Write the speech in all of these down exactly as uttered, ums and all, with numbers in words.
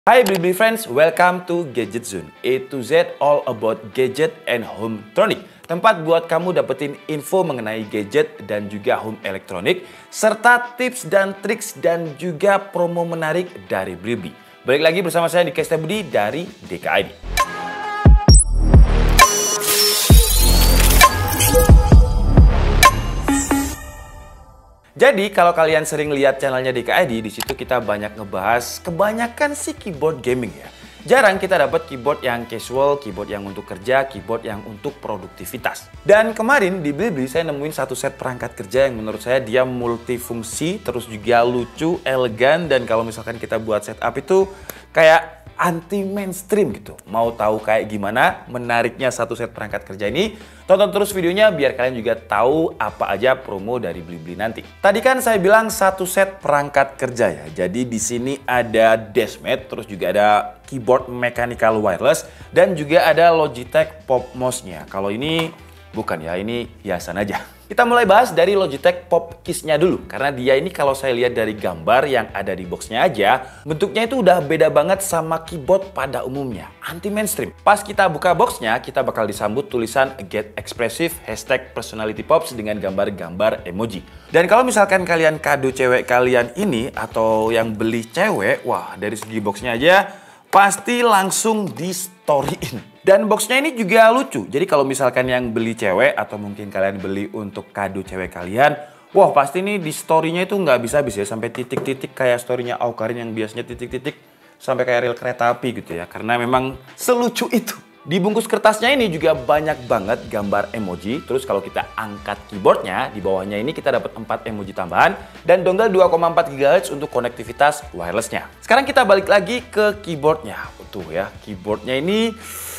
Hai Blibli friends, welcome to Gadget Zone, A to Z all about gadget and hometronic. Tempat buat kamu dapetin info mengenai gadget dan juga home elektronik, serta tips dan triks dan juga promo menarik dari Blibli. Balik lagi bersama saya di Kesta Budi dari D K I D. Jadi kalau kalian sering lihat channelnya D K I D, di situ kita banyak ngebahas kebanyakan sih keyboard gaming ya. Jarang kita dapat keyboard yang casual, keyboard yang untuk kerja, keyboard yang untuk produktivitas. Dan kemarin di Blibli saya nemuin satu set perangkat kerja yang menurut saya dia multifungsi, terus juga lucu, elegan, dan kalau misalkan kita buat setup itu kayak anti mainstream gitu. Mau tahu kayak gimana menariknya satu set perangkat kerja ini? Tonton terus videonya biar kalian juga tahu apa aja promo dari Blibli nanti. Tadi kan saya bilang satu set perangkat kerja ya. Jadi di sini ada deskmat, terus juga ada keyboard mechanical wireless, dan juga ada Logitech Pop Mouse-nya. Kalau ini bukan ya, ini hiasan aja. Kita mulai bahas dari Logitech Pop Case-nya dulu. Karena dia ini kalau saya lihat dari gambar yang ada di boxnya aja, bentuknya itu udah beda banget sama keyboard pada umumnya. Anti mainstream. Pas kita buka boxnya, kita bakal disambut tulisan Get Expressive hashtag Personality Pops dengan gambar-gambar emoji. Dan kalau misalkan kalian kado cewek kalian ini atau yang beli cewek, wah dari segi boxnya aja pasti langsung di storyin. Dan boxnya ini juga lucu. Jadi kalau misalkan yang beli cewek atau mungkin kalian beli untuk kado cewek kalian, wah pasti nih di story-nya itu nggak bisa habis ya, sampai titik-titik kayak story-nya Aukarin yang biasanya titik-titik sampai kayak rel kereta api gitu ya. Karena memang selucu itu. Di bungkus kertasnya ini juga banyak banget gambar emoji. Terus kalau kita angkat keyboardnya, di bawahnya ini kita dapat empat emoji tambahan dan dongle dua koma empat gigahertz untuk konektivitas wirelessnya. Sekarang kita balik lagi ke keyboardnya. Tuh ya, keyboardnya ini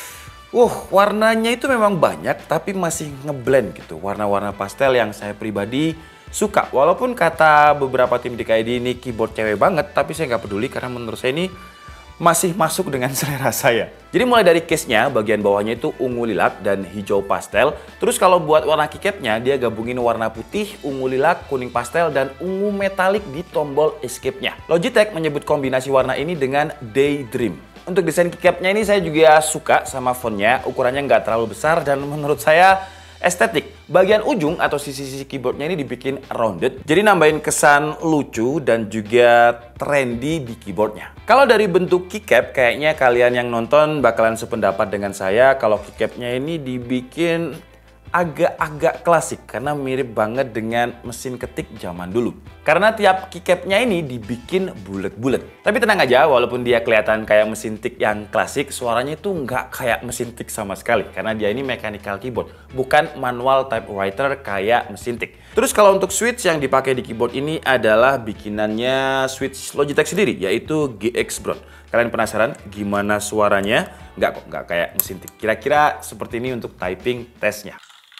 Uh, warnanya itu memang banyak tapi masih ngeblend gitu. Warna-warna pastel yang saya pribadi suka. Walaupun kata beberapa tim D K I D ini keyboard cewek banget, tapi saya nggak peduli karena menurut saya ini masih masuk dengan selera saya. Jadi mulai dari case-nya, bagian bawahnya itu ungu lilac dan hijau pastel. Terus kalau buat warna keycap-nya, dia gabungin warna putih, ungu lilac, kuning pastel, dan ungu metalik di tombol escape-nya. Logitech menyebut kombinasi warna ini dengan Daydream. Untuk desain keycap-nya ini saya juga suka sama fontnya, ukurannya nggak terlalu besar dan menurut saya estetik. Bagian ujung atau sisi-sisi keyboardnya ini dibikin rounded, jadi nambahin kesan lucu dan juga trendy di keyboardnya. Kalau dari bentuk keycap, kayaknya kalian yang nonton bakalan sependapat dengan saya kalau keycapnya ini dibikin agak-agak klasik karena mirip banget dengan mesin ketik zaman dulu. Karena tiap keycapnya ini dibikin bulet-bulet. Tapi tenang aja, walaupun dia kelihatan kayak mesin tik yang klasik, suaranya itu nggak kayak mesin tik sama sekali. Karena dia ini mechanical keyboard, bukan manual typewriter kayak mesin tik. Terus kalau untuk switch yang dipakai di keyboard ini adalah bikinannya switch Logitech sendiri, yaitu G X Brown. Kalian penasaran gimana suaranya? Nggak kok, nggak kayak mesin tik. Kira-kira seperti ini untuk typing tesnya.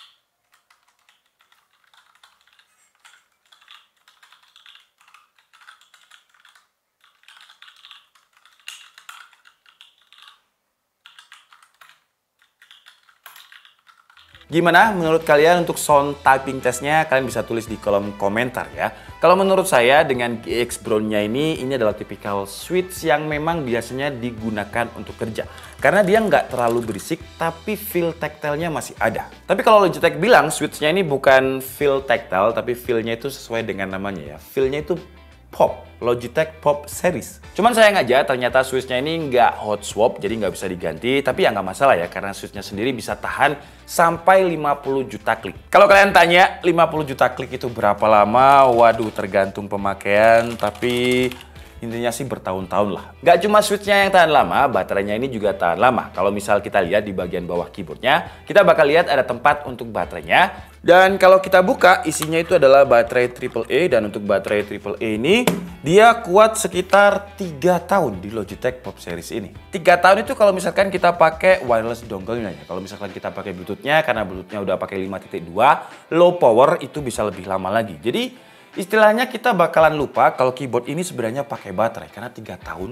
Gimana menurut kalian untuk sound typing testnya? Kalian bisa tulis di kolom komentar ya. Kalau menurut saya dengan G X Brown-nya ini, ini adalah tipikal switch yang memang biasanya digunakan untuk kerja. Karena dia nggak terlalu berisik, tapi feel tactile-nya masih ada. Tapi kalau Logitech bilang switch-nya ini bukan feel tactile, tapi feel-nya itu sesuai dengan namanya ya. Feel-nya itu Pop, Logitech Pop Series. Cuman sayang aja ternyata switch-nya ini nggak hot swap, jadi nggak bisa diganti. Tapi ya nggak masalah ya, karena switch-nya sendiri bisa tahan sampai lima puluh juta klik. Kalau kalian tanya lima puluh juta klik itu berapa lama? Waduh, tergantung pemakaian, tapi intinya sih bertahun-tahun lah. Nggak cuma switch-nya yang tahan lama, baterainya ini juga tahan lama. Kalau misal kita lihat di bagian bawah keyboardnya, kita bakal lihat ada tempat untuk baterainya. Dan kalau kita buka, isinya itu adalah baterai triple A. Dan untuk baterai triple A ini, dia kuat sekitar tiga tahun di Logitech Pop Series ini. tiga tahun itu kalau misalkan kita pakai wireless dongle-nya ya. Kalau misalkan kita pakai Bluetooth-nya, karena Bluetooth-nya udah pakai lima titik dua, low power itu bisa lebih lama lagi. Jadi istilahnya kita bakalan lupa kalau keyboard ini sebenarnya pakai baterai. Karena tiga tahun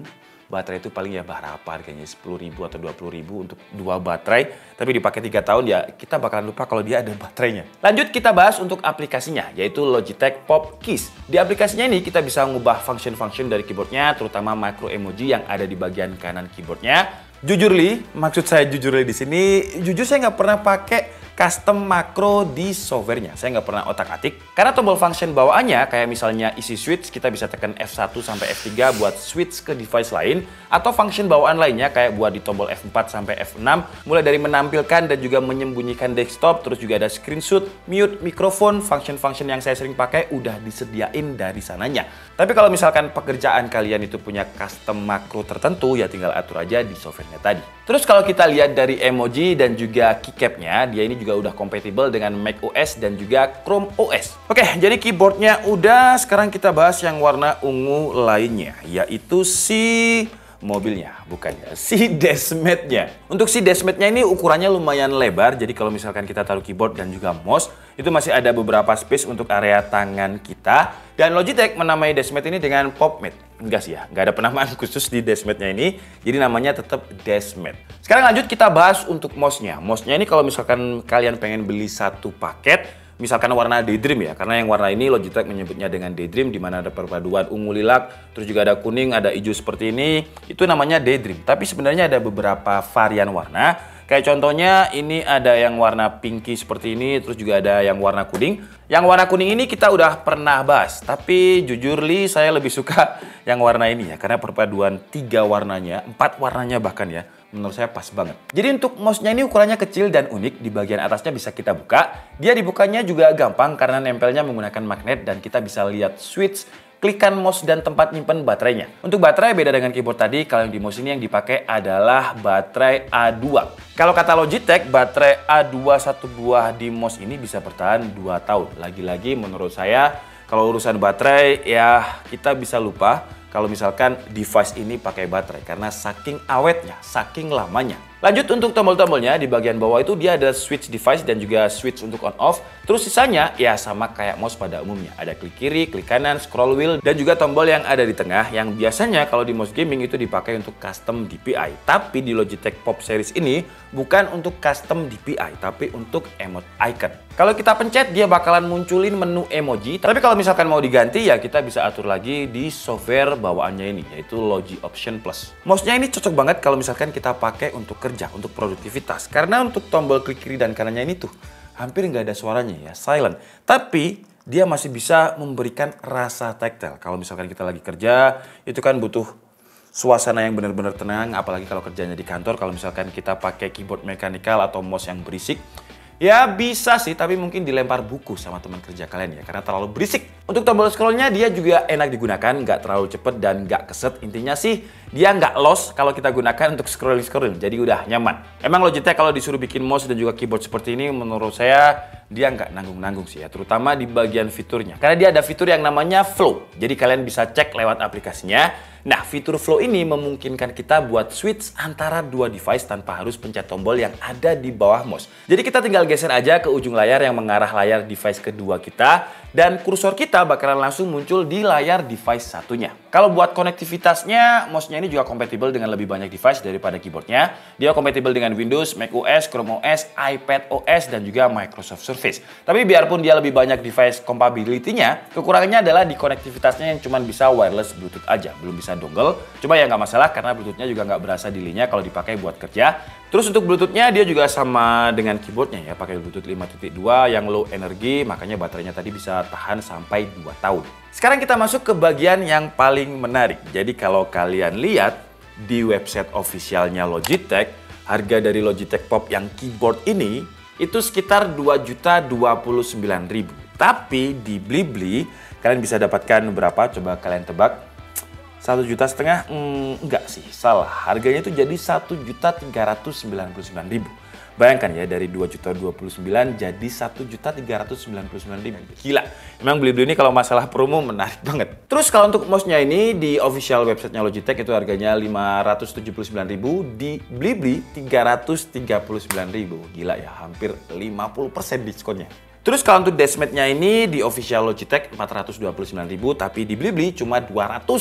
baterai itu paling ya berapa harganya, sepuluh ribu atau dua puluh ribu untuk dua baterai. Tapi dipakai tiga tahun ya kita bakalan lupa kalau dia ada baterainya. Lanjut kita bahas untuk aplikasinya, yaitu Logitech Pop Keys. Di aplikasinya ini kita bisa mengubah function-function dari keyboardnya, terutama micro emoji yang ada di bagian kanan keyboardnya. Jujur li, maksud saya jujur li di sini, jujur saya nggak pernah pakai custom makro di softwarenya. Saya nggak pernah otak-atik. Karena tombol function bawaannya, kayak misalnya isi switch, kita bisa tekan F satu sampai F tiga buat switch ke device lain. Atau function bawaan lainnya, kayak buat di tombol F empat sampai F enam. Mulai dari menampilkan dan juga menyembunyikan desktop. Terus juga ada screenshot, mute, mikrofon. Function-function yang saya sering pakai udah disediain dari sananya. Tapi kalau misalkan pekerjaan kalian itu punya custom makro tertentu, ya tinggal atur aja di softwarenya tadi. Terus kalau kita lihat dari emoji dan juga keycapnya, dia ini juga udah kompatibel dengan macOS dan juga Chrome O S. Oke, jadi keyboardnya udah, sekarang kita bahas yang warna ungu lainnya, yaitu si mobilnya, bukan ya, si dashmat-nya. Untuk si dashmat-nya ini ukurannya lumayan lebar, jadi kalau misalkan kita taruh keyboard dan juga mouse, itu masih ada beberapa space untuk area tangan kita. Dan Logitech menamai dashmat ini dengan PopMat. Enggak sih ya, nggak ada penamaan khusus di dashmat-nya ini, jadi namanya tetap dashmat. Sekarang lanjut kita bahas untuk mouse-nya. Mouse-nya ini kalau misalkan kalian pengen beli satu paket, misalkan warna Daydream ya, karena yang warna ini Logitech menyebutnya dengan Daydream, di mana ada perpaduan ungu lilac, terus juga ada kuning, ada hijau seperti ini, itu namanya Daydream. Tapi sebenarnya ada beberapa varian warna. Kayak contohnya ini ada yang warna pinky seperti ini, terus juga ada yang warna kuning. Yang warna kuning ini kita udah pernah bahas, tapi jujur li saya lebih suka yang warna ini ya, karena perpaduan tiga warnanya, empat warnanya bahkan ya, menurut saya pas banget. Jadi untuk mouse-nya ini ukurannya kecil dan unik, di bagian atasnya bisa kita buka. Dia dibukanya juga gampang karena nempelnya menggunakan magnet dan kita bisa lihat switch, klikan mouse dan tempat nyimpen baterainya. Untuk baterai beda dengan keyboard tadi, kalau yang di mouse ini yang dipakai adalah baterai A dua. Kalau kata Logitech, baterai A dua satu buah di mouse ini bisa bertahan dua tahun. Lagi-lagi menurut saya, kalau urusan baterai ya kita bisa lupa kalau misalkan device ini pakai baterai karena saking awetnya, saking lamanya. Lanjut untuk tombol-tombolnya, di bagian bawah itu dia ada switch device dan juga switch untuk on off. Terus sisanya ya sama kayak mouse pada umumnya. Ada klik kiri, klik kanan, scroll wheel, dan juga tombol yang ada di tengah yang biasanya kalau di mouse gaming itu dipakai untuk custom D P I. Tapi di Logitech Pop Series ini bukan untuk custom D P I, tapi untuk emote icon. Kalau kita pencet dia bakalan munculin menu emoji. Tapi kalau misalkan mau diganti ya kita bisa atur lagi di software bawaannya ini, yaitu Logi Option Plus. Mouse-nya ini cocok banget kalau misalkan kita pakai untuk kerja, untuk produktivitas. Karena untuk tombol klik kiri dan kanannya ini tuh hampir nggak ada suaranya ya, silent. Tapi dia masih bisa memberikan rasa tactile. Kalau misalkan kita lagi kerja, itu kan butuh suasana yang benar-benar tenang. Apalagi kalau kerjanya di kantor, kalau misalkan kita pakai keyboard mechanical atau mouse yang berisik, ya bisa sih, tapi mungkin dilempar buku sama teman kerja kalian ya, karena terlalu berisik. Untuk tombol scrollnya dia juga enak digunakan, nggak terlalu cepet dan nggak keset. Intinya sih dia nggak lost kalau kita gunakan untuk scrolling-scrolling, jadi udah nyaman. Emang Logitech kalau disuruh bikin mouse dan juga keyboard seperti ini, menurut saya dia nggak nanggung-nanggung sih ya, terutama di bagian fiturnya. Karena dia ada fitur yang namanya Flow, jadi kalian bisa cek lewat aplikasinya. Nah, fitur Flow ini memungkinkan kita buat switch antara dua device tanpa harus pencet tombol yang ada di bawah mouse. Jadi kita tinggal geser aja ke ujung layar yang mengarah layar device kedua kita, dan kursor kita bakalan langsung muncul di layar device satunya. Kalau buat konektivitasnya, mouse-nya ini juga kompatibel dengan lebih banyak device daripada keyboardnya. Dia kompatibel dengan Windows, macOS, Chrome O S, iPadOS, dan juga Microsoft Surface. Tapi biarpun dia lebih banyak device compatibility-nya, kekurangannya adalah di konektivitasnya yang cuma bisa wireless Bluetooth aja, belum bisa dongle. Cuma ya nggak masalah karena Bluetooth-nya juga nggak berasa delay-nya kalau dipakai buat kerja. Terus untuk Bluetooth-nya dia juga sama dengan keyboardnya ya, pakai Bluetooth lima titik dua yang low energy, makanya baterainya tadi bisa tahan sampai dua tahun. Sekarang kita masuk ke bagian yang paling menarik. Jadi kalau kalian lihat di website officialnya Logitech, harga dari Logitech Pop yang keyboard ini itu sekitar dua juta dua puluh sembilan ribu. Tapi di Blibli kalian bisa dapatkan berapa? Coba kalian tebak. Satu juta setengah? Hmm, enggak sih, salah. Harganya itu jadi satu juta tiga ratus sembilan puluh sembilan ribu. Bayangkan ya, dari dua juta dua puluh sembilan jadi satu juta tiga ratus sembilan puluh sembilan ribu. Gila. Emang Blibli ini kalau masalah promo menarik banget. Terus kalau untuk mouse-nya ini di official website-nya Logitech itu harganya lima ratus tujuh puluh sembilan ribu, di Blibli tiga ratus tiga puluh sembilan ribu. Gila ya, hampir lima puluh persen diskonnya. Terus kalau untuk dashmat-nya ini di official Logitech empat ratus dua puluh sembilan ribu, tapi di Blibli cuma dua ratus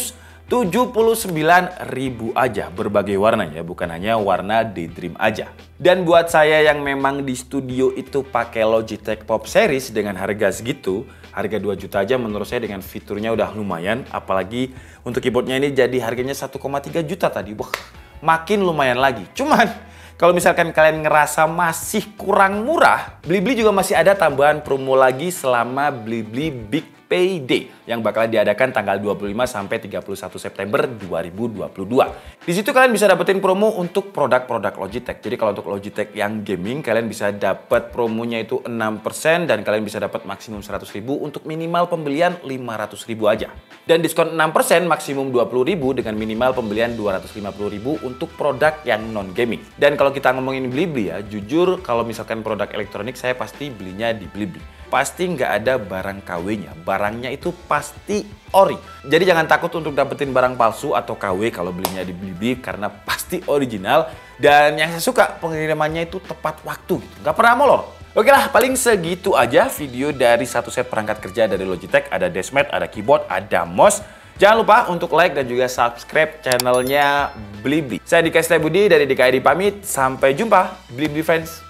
tujuh puluh sembilan ribu aja, berbagai warna ya, bukan hanya warna Daydream aja. Dan buat saya yang memang di studio itu pakai Logitech Pop Series dengan harga segitu, harga dua juta aja menurut saya dengan fiturnya udah lumayan, apalagi untuk keyboardnya ini jadi harganya satu koma tiga juta tadi. Wah, makin lumayan lagi. Cuman kalau misalkan kalian ngerasa masih kurang murah, Blibli juga masih ada tambahan promo lagi selama Blibli Big Payday yang bakal diadakan tanggal dua puluh lima sampai tiga puluh satu September dua ribu dua puluh dua. Di situ kalian bisa dapetin promo untuk produk-produk Logitech. Jadi kalau untuk Logitech yang gaming, kalian bisa dapat promonya itu enam persen dan kalian bisa dapat maksimum seratus ribu untuk minimal pembelian lima ratus ribu aja. Dan diskon enam persen maksimum dua puluh ribu dengan minimal pembelian dua ratus lima puluh ribu untuk produk yang non-gaming. Dan kalau kita ngomongin Blibli ya, jujur kalau misalkan produk elektronik saya pasti belinya di Blibli. Pasti nggak ada barang K W-nya, barangnya itu pasti ori. Jadi jangan takut untuk dapetin barang palsu atau K W kalau belinya di Blibli karena pasti original. Dan yang saya suka pengirimannya itu tepat waktu gitu, nggak pernah molor. Oke lah, paling segitu aja video dari satu set perangkat kerja dari Logitech. Ada deskmat, ada keyboard, ada mouse. Jangan lupa untuk like dan juga subscribe channelnya Blibli. Saya Dika Setiabudi dari D K I D pamit. Sampai jumpa, Blibli friends.